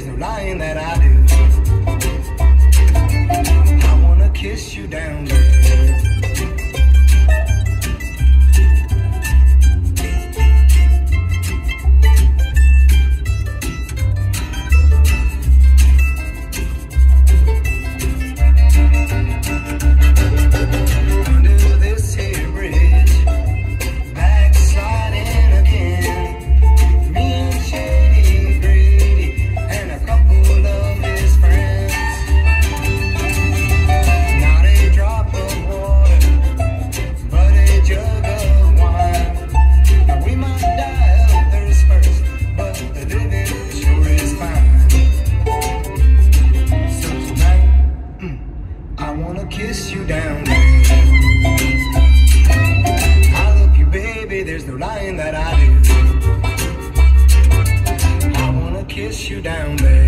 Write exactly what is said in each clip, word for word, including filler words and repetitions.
there's no lying that I do. I wanna kiss you down there. Kiss you down there. I love you, baby, there's no lying that I do. I wanna kiss you down there.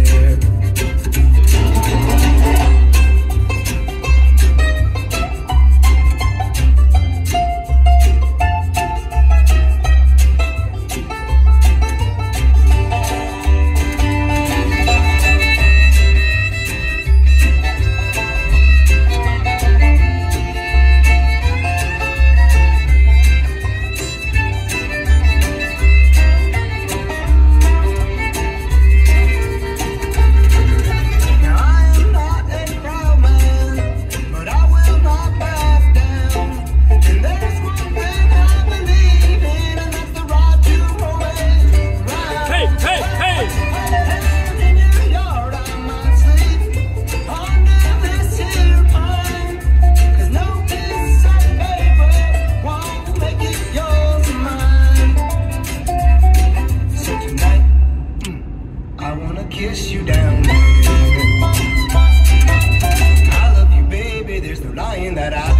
Kiss you down there. I love you, baby, there's no lying that I